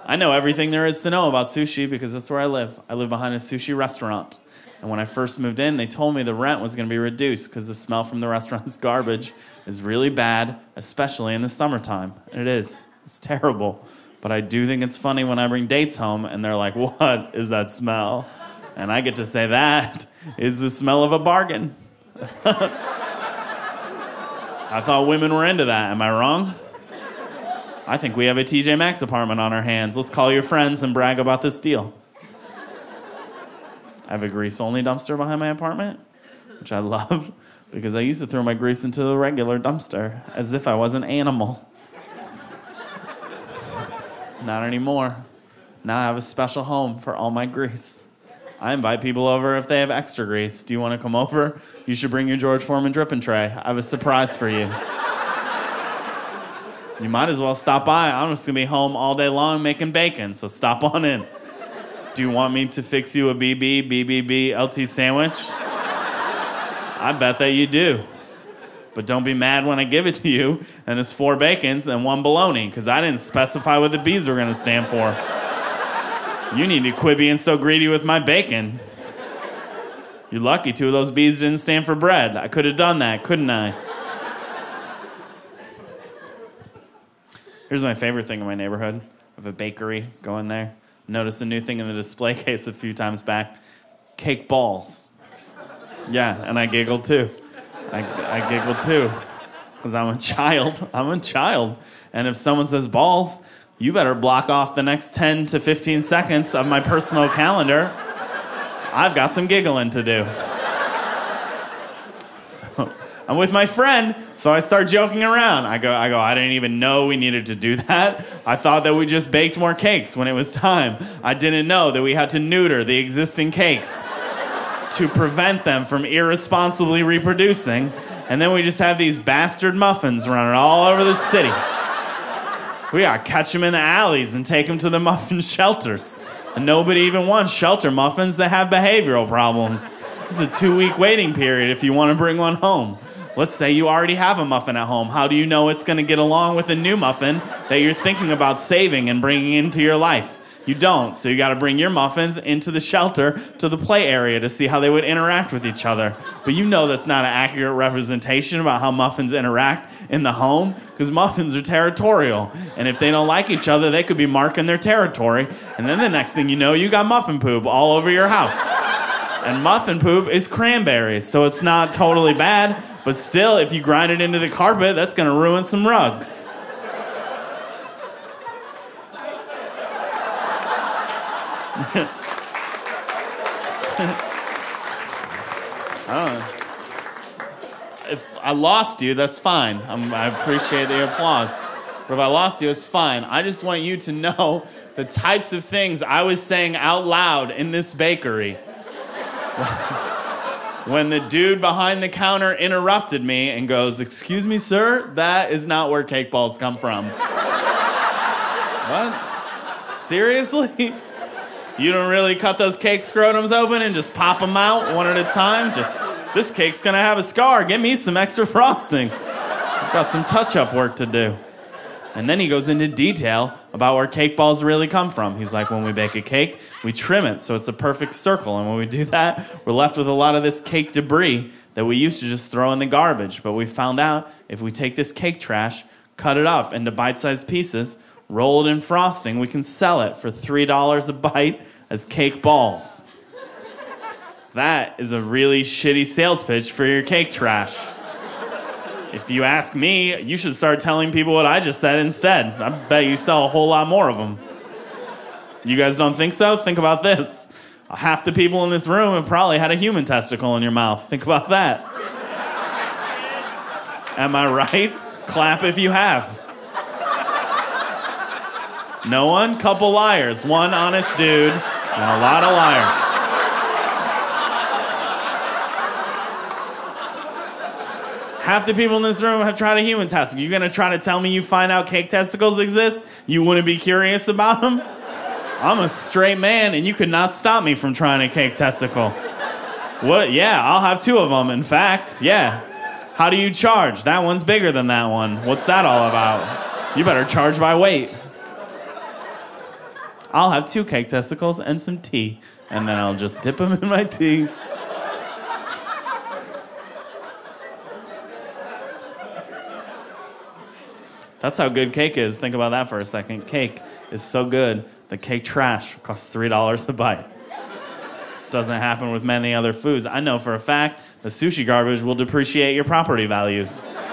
I know everything there is to know about sushi because that's where I live. I live behind a sushi restaurant. And when I first moved in, they told me the rent was going to be reduced because the smell from the restaurant's garbage is really bad, especially in the summertime. And it is. It's terrible. But I do think it's funny when I bring dates home and they're like, what is that smell? And I get to say that is the smell of a bargain. I thought women were into that. Am I wrong? I think we have a TJ Maxx apartment on our hands. Let's call your friends and brag about this deal. I have a grease-only dumpster behind my apartment, which I love because I used to throw my grease into the regular dumpster as if I was an animal. Not anymore. Now I have a special home for all my grease. I invite people over if they have extra grease. Do you want to come over? You should bring your George Foreman dripping tray. I have a surprise for you. You might as well stop by. I'm just going to be home all day long making bacon, so stop on in. Do you want me to fix you a BBB LT sandwich? I bet that you do. But don't be mad when I give it to you and it's 4 bacons and 1 bologna, because I didn't specify what the B's were going to stand for. You need to quit being so greedy with my bacon. You're lucky 2 of those B's didn't stand for bread. I could have done that, couldn't I? Here's my favorite thing in my neighborhood. I have a bakery going there. Noticed a new thing in the display case a few times back. Cake balls. Yeah, and I giggled too. I giggled too. Because I'm a child. I'm a child. And if someone says balls, you better block off the next 10 to 15 seconds of my personal calendar. I've got some giggling to do. So I'm with my friend, so I start joking around. I go, I didn't even know we needed to do that. I thought that we just baked more cakes when it was time. I didn't know that we had to neuter the existing cakes to prevent them from irresponsibly reproducing. And then we just have these bastard muffins running all over the city. We gotta catch them in the alleys and take them to the muffin shelters. And nobody even wants shelter muffins that have behavioral problems. This is a 2-week waiting period if you want to bring one home. Let's say you already have a muffin at home. How do you know it's gonna get along with a new muffin that you're thinking about saving and bringing into your life? You don't, so you gotta bring your muffins into the shelter to the play area to see how they would interact with each other. But you know that's not an accurate representation about how muffins interact in the home, because muffins are territorial. And if they don't like each other, they could be marking their territory. And then the next thing you know, you got muffin poop all over your house. And muffin poop is cranberries, so it's not totally bad, but still, if you grind it into the carpet, that's gonna ruin some rugs. I don't know. If I lost you, that's fine. I appreciate the applause. But if I lost you, it's fine. I just want you to know the types of things I was saying out loud in this bakery. When the dude behind the counter interrupted me and goes, "Excuse me, sir, that is not where cake balls come from." What? Seriously? You don't really cut those cake scrotums open and just pop them out one at a time? Just, this cake's gonna have a scar. Give me some extra frosting. I've got some touch-up work to do. And then he goes into detail about where cake balls really come from. He's like, when we bake a cake, we trim it so it's a perfect circle. And when we do that, we're left with a lot of this cake debris that we used to just throw in the garbage. But we found out if we take this cake trash, cut it up into bite-sized pieces, roll it in frosting, we can sell it for $3 a bite as cake balls. That is a really shitty sales pitch for your cake trash. If you ask me, you should start telling people what I just said instead. I bet you sell a whole lot more of them. You guys don't think so? Think about this. Half the people in this room have probably had a human testicle in your mouth. Think about that. Am I right? Clap if you have. No one? Couple liars. One honest dude and a lot of liars. Half the people in this room have tried a human testicle. You're gonna try to tell me you find out cake testicles exist? You wouldn't be curious about them? I'm a straight man and you could not stop me from trying a cake testicle. What? Yeah, I'll have 2 of them, in fact. Yeah. How do you charge? That one's bigger than that one. What's that all about? You better charge by weight. I'll have 2 cake testicles and some tea. And then I'll just dip them in my tea. That's how good cake is. Think about that for a second. Cake is so good. The cake trash costs $3 a bite. Doesn't happen with many other foods. I know for a fact the sushi garbage will depreciate your property values.